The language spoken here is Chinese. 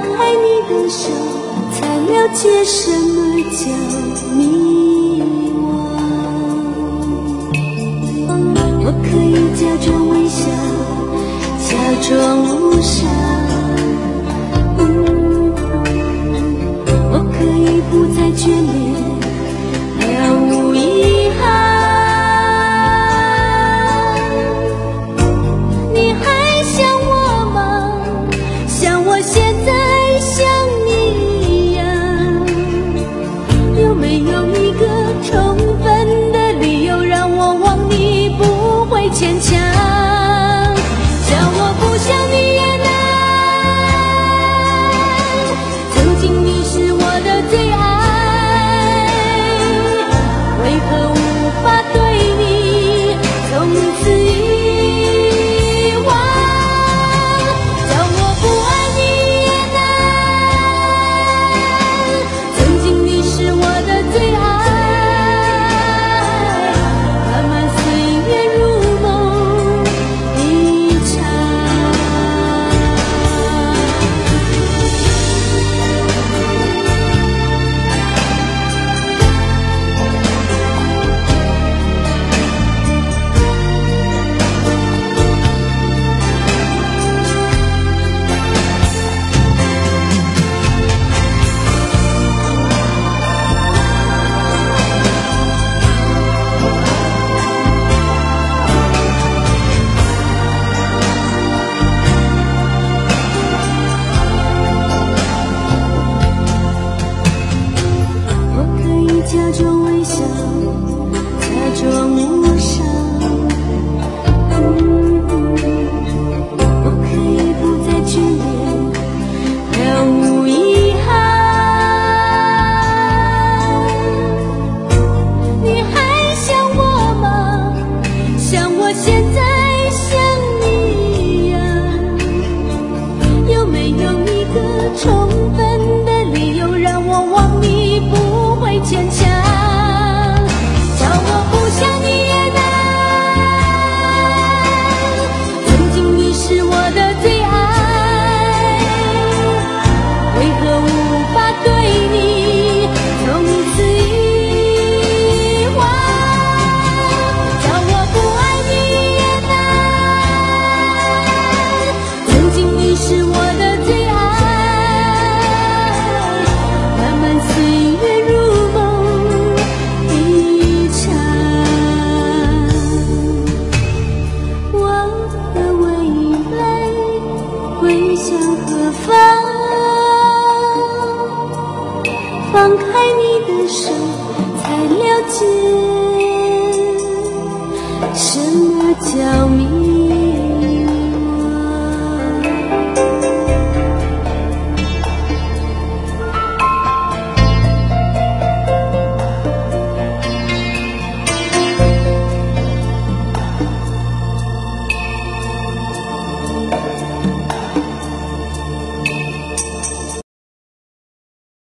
开你的手，才了解什么叫迷惘。我可以假装微笑，假装无伤，我可以不再眷恋，了无遗憾。你还想我吗？像我现在想你一样，有没有一个充分的理由让我忘你不会牵强？叫我不想你也难，曾经你是我的最爱，为何无法对你从此遗忘？叫我不爱你也难，曾经你是我的最爱，漫漫岁月如梦一场。我可以假装微笑，假装无伤，我可以不再眷恋，了无遗憾。你还想我吗？像我现在想你一样，有没有一个充分的理由让我忘你不会牵强？叫我不想你也难，曾经你是我的最爱，为何无法对你从此遗忘？叫我不爱你也难，曾经你是我的最爱，漫漫岁月如梦一场。我的未来会向何方？放开你的手，才了解什么叫